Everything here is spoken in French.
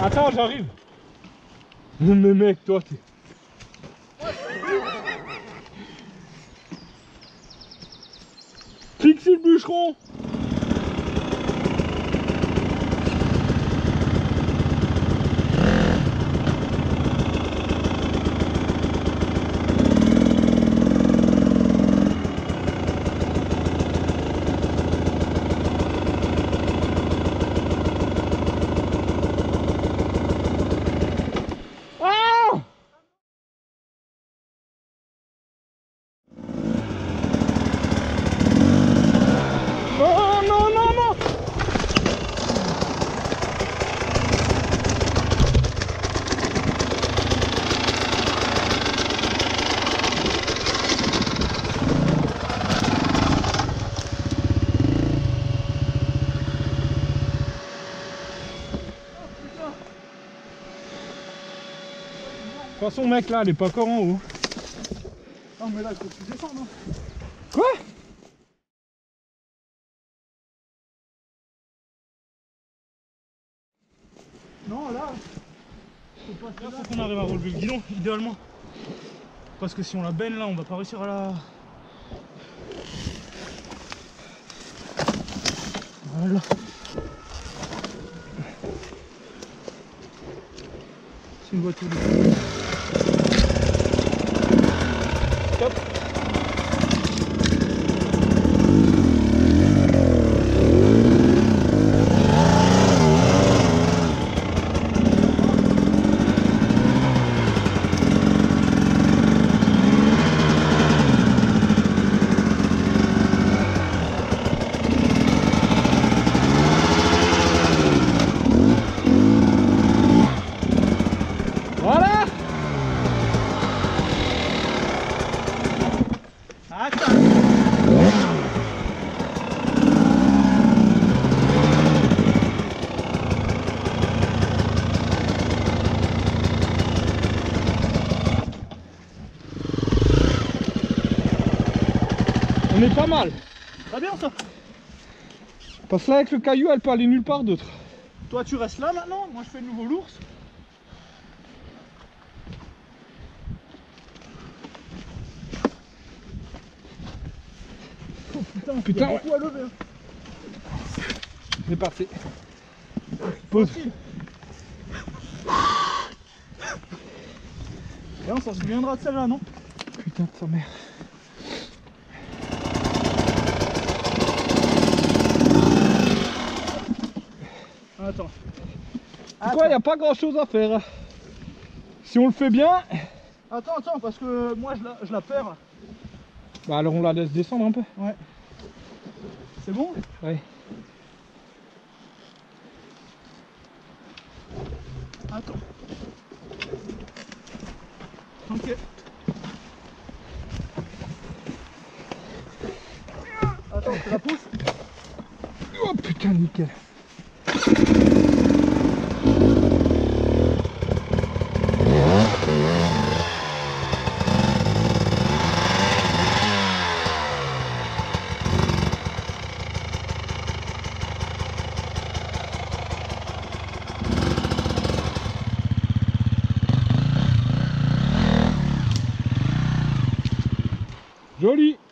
Attends, j'arrive. Mais mec, toi, t'es... Pixie le bûcheron. De toute façon, mec, là, elle est pas encore en haut. Non, mais là, il faut que tu descendes. Hein. Quoi? Non, là, faut qu'on arrive à relever le guidon, idéalement. Parce que si on la baigne là, on va pas réussir à la... Voilà. C'est une voiture de... Top. Voilà. attends. On est pas mal. Très bien ça. Parce que là avec le caillou elle peut aller nulle part d'autre. Toi tu restes là maintenant, moi je fais le nouveau l'ours. Oh putain, Putain, il y a beaucoup à lever. Hein. C'est parti. Pause. Et on s'en souviendra de celle-là, non? Putain de sa mère. Attends. C'est quoi, il n'y a pas grand chose à faire. Si on le fait bien... Attends, parce que moi je la perds. Bah alors on la laisse descendre un peu. Ouais. C'est bon? Ouais. Attends. Ok. Attends, je la pousse. Oh putain, nickel. Joli.